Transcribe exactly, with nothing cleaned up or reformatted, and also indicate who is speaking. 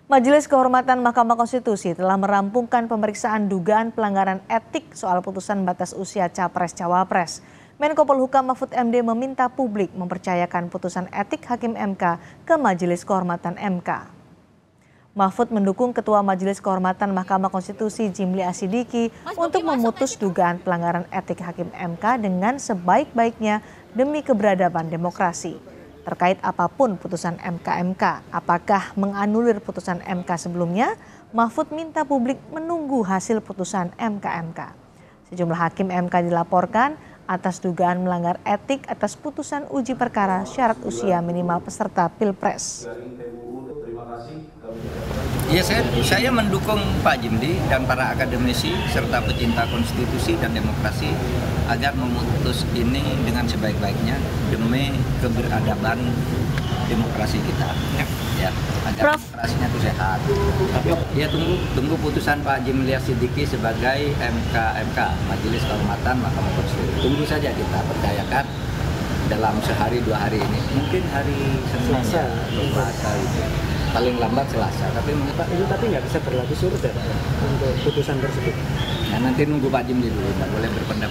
Speaker 1: Majelis Kehormatan Mahkamah Konstitusi telah merampungkan pemeriksaan dugaan pelanggaran etik soal putusan batas usia Capres-Cawapres. Menko Polhukam Mahfud M D meminta publik mempercayakan putusan etik Hakim M K ke Majelis Kehormatan M K. Mahfud mendukung Ketua Majelis Kehormatan Mahkamah Konstitusi Jimli Asidiki untuk memutus dugaan pelanggaran etik Hakim M K dengan sebaik-baiknya demi keberadaban demokrasi. Terkait apapun putusan M K M K, apakah menganulir putusan M K sebelumnya, Mahfud minta publik menunggu hasil putusan M K M K. Sejumlah hakim M K dilaporkan atas dugaan melanggar etik atas putusan uji perkara syarat usia minimal peserta Pilpres.
Speaker 2: Ya, saya, saya mendukung Pak Jimli dan para akademisi serta pecinta konstitusi dan demokrasi agar memutus ini dengan sebaik-baiknya demi keberadaban demokrasi kita. Ya, ya agar Prof. demokrasinya itu sehat. Ya, tunggu tunggu putusan Pak Jimli Asidiki sebagai M K M K Majelis Kehormatan Mahkamah Konstitusi. Tunggu saja, kita percayakan dalam sehari dua hari ini. Mungkin hari Selasa, Selasa itu. Paling lambat Selasa, tapi Pak
Speaker 3: itu tapi nggak bisa berlaku surut ya Pak untuk putusan tersebut.
Speaker 2: Ya, nanti nunggu Pak Jimli dulu, nggak boleh berpendapat.